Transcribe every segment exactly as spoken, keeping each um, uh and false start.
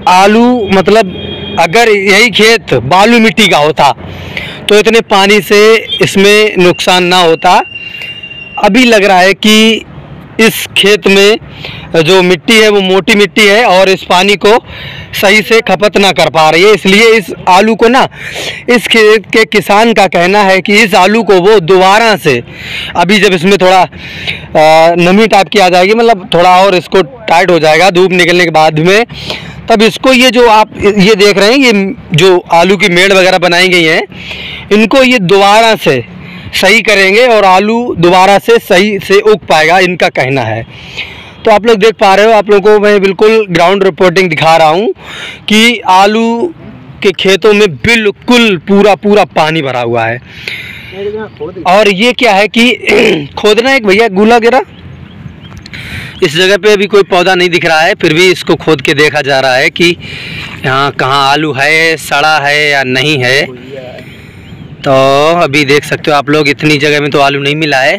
आलू मतलब अगर यही खेत बालू मिट्टी का होता तो इतने पानी से इसमें नुकसान ना होता। अभी लग रहा है कि इस खेत में जो मिट्टी है वो मोटी मिट्टी है और इस पानी को सही से खपत ना कर पा रही है, इसलिए इस आलू को ना इस खेत के किसान का कहना है कि इस आलू को वो दोबारा से अभी जब इसमें थोड़ा आ, नमी टाइप की आ जाएगी, मतलब थोड़ा और इसको टाइट हो जाएगा धूप निकलने के बाद में, तब इसको ये जो आप ये देख रहे हैं ये जो आलू की मेड़ वगैरह बनाई गई हैं इनको ये दोबारा से सही करेंगे और आलू दोबारा से सही से उग पाएगा, इनका कहना है। तो आप लोग देख पा रहे हो, आप लोगों को मैं बिल्कुल ग्राउंड रिपोर्टिंग दिखा रहा हूँ कि आलू के खेतों में बिल्कुल पूरा पूरा पानी भरा हुआ है। और ये क्या है कि खोदना एक भैया गुला गिरा, इस जगह पे अभी कोई पौधा नहीं दिख रहा है, फिर भी इसको खोद के देखा जा रहा है कि यहाँ कहाँ आलू है, सड़ा है या नहीं है। तो अभी देख सकते हो आप लोग, इतनी जगह में तो आलू नहीं मिला है।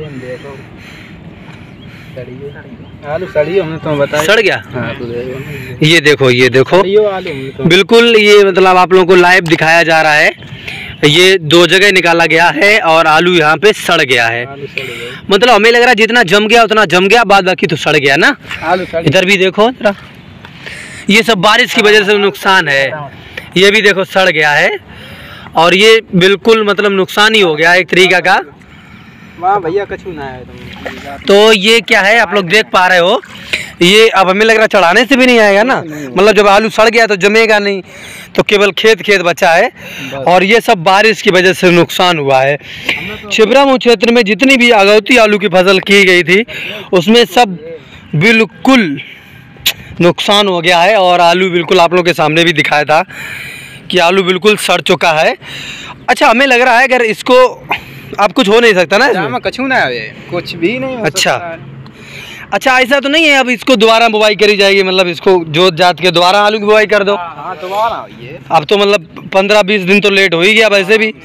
आलू सड़ी हमने तो बताया, सड़ गया। हाँ, तो ये देखो ये देखो आलू बिल्कुल, ये मतलब आप लोगों को लाइव दिखाया जा रहा है। ये दो जगह निकाला गया है और आलू यहाँ पे सड़ गया है। मतलब हमें लग रहा है जितना जम गया उतना जम गया, बाद बाकी तो सड़ गया ना। इधर भी देखो जरा, ये सब बारिश की वजह से नुकसान है। ये भी देखो सड़ गया है और ये बिल्कुल मतलब नुकसान ही हो गया एक तरीका का। वाह भैया कछु ना है। तो ये क्या है आप लोग देख पा रहे हो, ये अब हमें लग रहा है चढ़ाने से भी नहीं आएगा ना, मतलब जब आलू सड़ गया तो जमेगा नहीं, तो केवल खेत खेत बचा है। और ये सब बारिश की वजह से नुकसान हुआ है। छिबरामऊ क्षेत्र में जितनी भी अगौती आलू की फसल की गई थी उसमें सब बिल्कुल नुकसान हो गया है। और आलू बिल्कुल आप लोग के सामने भी दिखाया था कि आलू बिल्कुल सड़ चुका है। अच्छा, हमें लग रहा है अगर इसको अब कुछ हो नहीं सकता ना इसमें, कछु ना है, कुछ भी नहीं हो अच्छा सकता। अच्छा ऐसा तो नहीं है अब इसको दोबारा बुवाई करी जाएगी, मतलब इसको जोत जात के दोबारा आलू की बुवाई कर दो। हाँ, दोबारा ये अब तो मतलब पंद्रह बीस दिन तो लेट हो ही गया वैसे भी।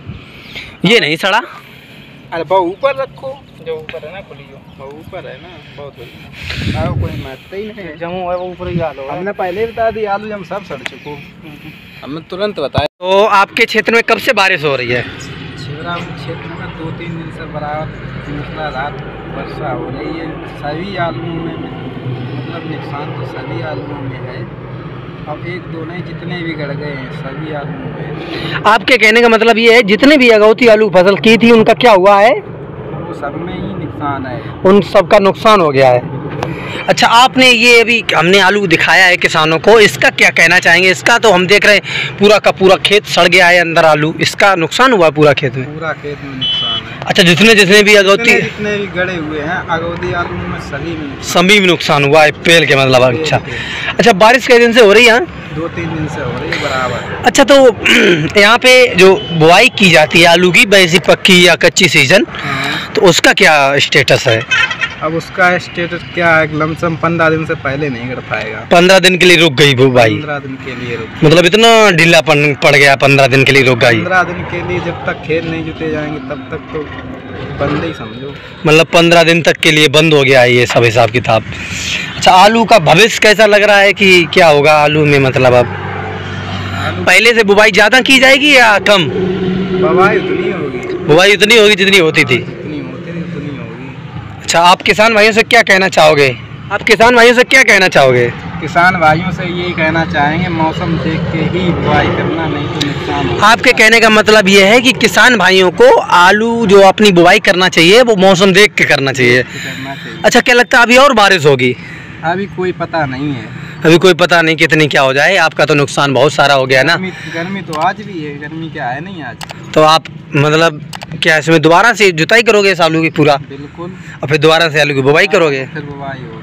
ये नहीं सड़ा, अरे बहुत ऊपर रखो, जो ऊपर है ना खुलियो, बहुत ऊपर है ना, बहुत हो कोई महत्व ही नहीं है, जमू है वो ऊपर ही आलू। हमने पहले बता दी आलू हम सब सड़ चुको, हमने तुरंत बताया। तो आपके क्षेत्र में कब से बारिश हो रही है? छिबरामऊ क्षेत्र में दो तीन दिन से बराबर मूसलाधार वर्षा हो रही है। सभी आलुओं में मतलब नुकसान तो सभी आलुओं में है, अब एक दो नहीं जितने भी गड़ गए हैं सभी आलुओं में। आपके कहने का मतलब ये है जितने भी अगौती आलू फसल की थी उनका क्या हुआ है? वो सब में ही नुकसान है, उन सब का नुकसान हो गया है। अच्छा, आपने ये अभी हमने आलू दिखाया है किसानों को, इसका क्या कहना चाहेंगे? इसका तो हम देख रहे हैं पूरा का पूरा खेत सड़ गया है अंदर आलू, इसका नुकसान हुआ पूरा खेत में? पूरा खेत में नुकसान है। अच्छा, जितने जितने भी अगौती जितने भी गड़े हुए हैं अगौती आलू में सभी में सभी में नुकसान हुआ है, पेड़ के मतलब। अच्छा अच्छा, बारिश कई दिन से हो रही है? दो तीन दिन से हो रही है बराबर। अच्छा, तो यहाँ पे जो बुआई की जाती है आलू की, वैसी पक्की या कच्ची सीजन, तो उसका क्या स्टेटस है? अब उसका स्टेटस क्या है, लमसम पंद्रह दिन से पहले नहीं कर पाएगा। पंद्रह दिन के लिए रुक गई बुआई? पंद्रह दिन के लिए रुक, मतलब इतना ढीला पड़ गया, पंद्रह दिन के लिए रुक गई? पंद्रह दिन के लिए, जब तक खेत नहीं जुते जाएंगे तब तक तो बंद ही समझो। मतलब पंद्रह दिन तक के लिए बंद हो गया है ये सब हिसाब किताब। अच्छा, आलू का भविष्य कैसा लग रहा है कि क्या होगा आलू में? मतलब अब पहले से बुवाई ज़्यादा की जाएगी या कम? बुवाई उतनी होगी, बुवाई उतनी होगी जितनी होती थी? जितनी होती थी उतनी होगी। अच्छा, आप किसान भाइयों से क्या कहना चाहोगे? आप किसान भाइयों से क्या कहना चाहोगे? किसान भाइयों से यही कहना चाहेंगे मौसम देख के ही बुआई करना, नहीं तो नुकसान होगा। आपके कहने का मतलब ये है कि किसान भाइयों को आलू जो अपनी बुवाई करना चाहिए वो मौसम देख के करना चाहिए। करना चाहिए। अच्छा, क्या लगता है अभी और बारिश होगी? अभी कोई पता नहीं है, अभी कोई पता नहीं कितनी क्या हो जाए। आपका तो नुकसान बहुत सारा हो गया ना। गर्मी, गर्मी तो आज भी है, गर्मी क्या है नहीं आज। तो आप मतलब क्या इसमें दोबारा से जुताई करोगे इस आलू की पूरा? बिल्कुल। और फिर दोबारा से आलू की बुवाई करोगे? फिर बुवाई होगी।